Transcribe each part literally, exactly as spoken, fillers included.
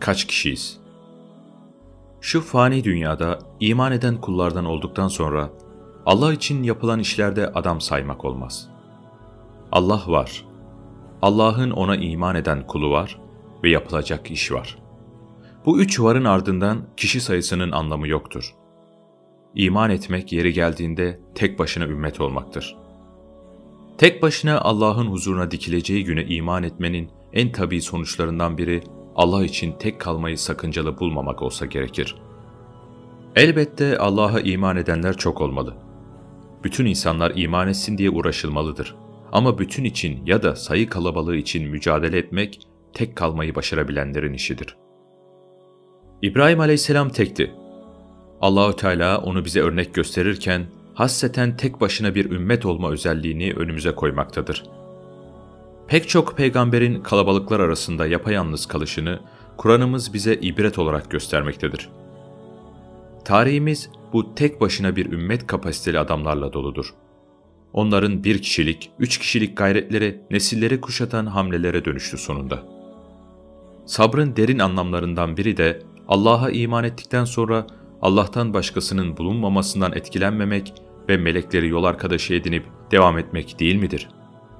kaç kişiyiz? Şu fani dünyada iman eden kullardan olduktan sonra Allah için yapılan işlerde adam saymak olmaz. Allah var. Allah'ın ona iman eden kulu var ve yapılacak iş var. Bu üç varın ardından kişi sayısının anlamı yoktur. İman etmek yeri geldiğinde tek başına ümmet olmaktır. Tek başına Allah'ın huzuruna dikileceği güne iman etmenin en tabii sonuçlarından biri Allah için tek kalmayı sakıncalı bulmamak olsa gerekir. Elbette Allah'a iman edenler çok olmalı. Bütün insanlar iman etsin diye uğraşılmalıdır. Ama bütün için ya da sayı kalabalığı için mücadele etmek tek kalmayı başarabilenlerin işidir. İbrahim Aleyhisselam tekti. Allahü Teala onu bize örnek gösterirken hasreten tek başına bir ümmet olma özelliğini önümüze koymaktadır. Pek çok peygamberin kalabalıklar arasında yapayalnız kalışını Kur'an'ımız bize ibret olarak göstermektedir. Tarihimiz bu tek başına bir ümmet kapasiteli adamlarla doludur. Onların bir kişilik, üç kişilik gayretleri nesilleri kuşatan hamlelere dönüştü sonunda. Sabrın derin anlamlarından biri de Allah'a iman ettikten sonra Allah'tan başkasının bulunmamasından etkilenmemek ve melekleri yol arkadaşı edinip devam etmek değil midir?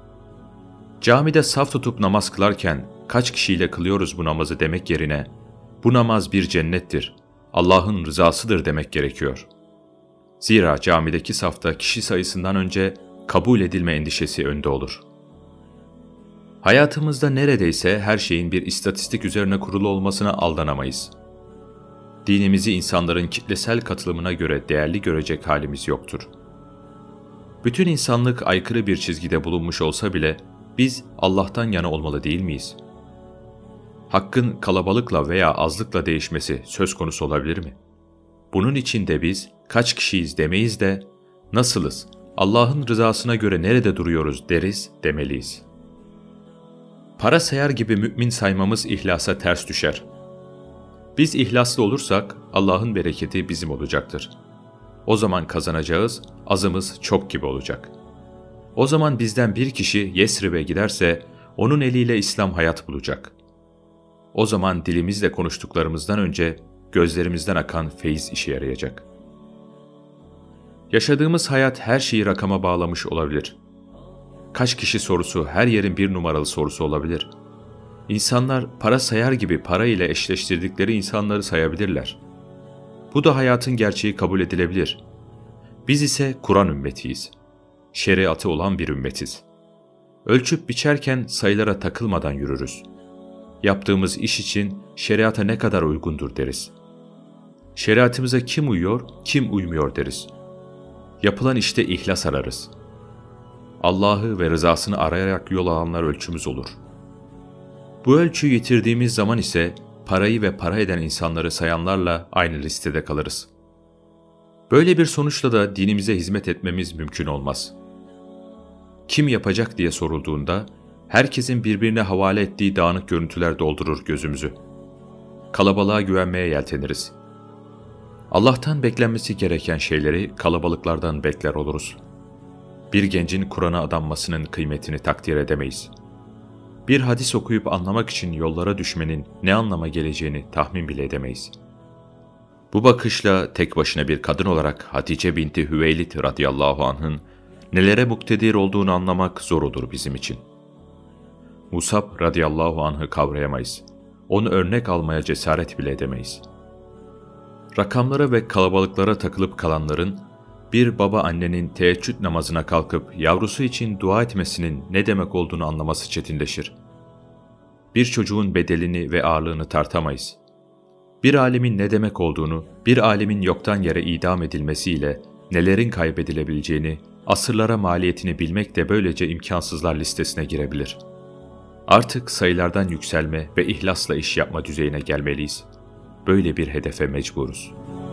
Camide saf tutup namaz kılarken kaç kişiyle kılıyoruz bu namazı demek yerine bu namaz bir cennettir, Allah'ın rızasıdır demek gerekiyor. Zira camideki safta kişi sayısından önce kabul edilme endişesi önde olur. Hayatımızda neredeyse her şeyin bir istatistik üzerine kurulu olmasına aldanamayız. Dinimizi insanların kitlesel katılımına göre değerli görecek halimiz yoktur. Bütün insanlık aykırı bir çizgide bulunmuş olsa bile biz Allah'tan yana olmalı değil miyiz? Hakkın kalabalıkla veya azlıkla değişmesi söz konusu olabilir mi? Bunun için de biz kaç kişiyiz demeyiz de nasılız, Allah'ın rızasına göre nerede duruyoruz deriz demeliyiz. Para sayar gibi mümin saymamız ihlasa ters düşer. Biz ihlaslı olursak Allah'ın bereketi bizim olacaktır. O zaman kazanacağız, azımız çok gibi olacak. O zaman bizden bir kişi Yesrib'e giderse onun eliyle İslam hayat bulacak. O zaman dilimizle konuştuklarımızdan önce gözlerimizden akan feyiz işe yarayacak. Yaşadığımız hayat her şeyi rakama bağlamış olabilir. Kaç kişi sorusu her yerin bir numaralı sorusu olabilir. İnsanlar para sayar gibi para ile eşleştirdikleri insanları sayabilirler. Bu da hayatın gerçeği kabul edilebilir. Biz ise Kur'an ümmetiyiz. Şeriatı olan bir ümmetiz. Ölçüp biçerken sayılara takılmadan yürürüz. Yaptığımız iş için şeriata ne kadar uygundur deriz. Şeriatımıza kim uyuyor, kim uymuyor deriz. Yapılan işte ihlas ararız. Allah'ı ve rızasını arayarak yol alanlar ölçümüz olur. Bu ölçüyü yitirdiğimiz zaman ise parayı ve para eden insanları sayanlarla aynı listede kalırız. Böyle bir sonuçla da dinimize hizmet etmemiz mümkün olmaz. Kim yapacak diye sorulduğunda herkesin birbirine havale ettiği dağınık görüntüler doldurur gözümüzü. Kalabalığa güvenmeye yelteniriz. Allah'tan beklenmesi gereken şeyleri kalabalıklardan bekler oluruz. Bir gencin Kur'an'a adanmasının kıymetini takdir edemeyiz. Bir hadis okuyup anlamak için yollara düşmenin ne anlama geleceğini tahmin bile edemeyiz. Bu bakışla tek başına bir kadın olarak Hatice binti Hüveylid radıyallahu anh'ın nelere muktedir olduğunu anlamak zor olur bizim için. Musab radıyallahu anh'ı kavrayamayız. Onu örnek almaya cesaret bile edemeyiz. Rakamlara ve kalabalıklara takılıp kalanların, bir baba annenin teheccüd namazına kalkıp yavrusu için dua etmesinin ne demek olduğunu anlaması çetinleşir. Bir çocuğun bedelini ve ağırlığını tartamayız. Bir alimin ne demek olduğunu, bir alimin yoktan yere idam edilmesiyle nelerin kaybedilebileceğini, asırlara maliyetini bilmek de böylece imkansızlar listesine girebilir. Artık sayılardan yükselme ve ihlasla iş yapma düzeyine gelmeliyiz. Böyle bir hedefe mecburuz.